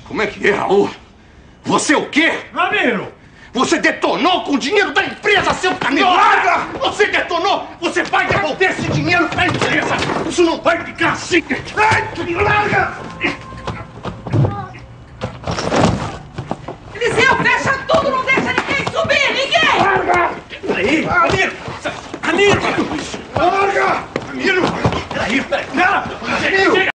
Como é que é, Raul? Você o quê? Ramiro! Você detonou com o dinheiro da empresa, seu canelo! Larga! Você detonou! Você vai devolver esse dinheiro pra empresa! Isso não vai ficar assim! Ai, larga! Eliseu, fecha tudo, não deixa ninguém subir! Ninguém! Larga! Peraí! Ramiro! Ramiro! Larga! Ramiro! Peraí! Não! Chega!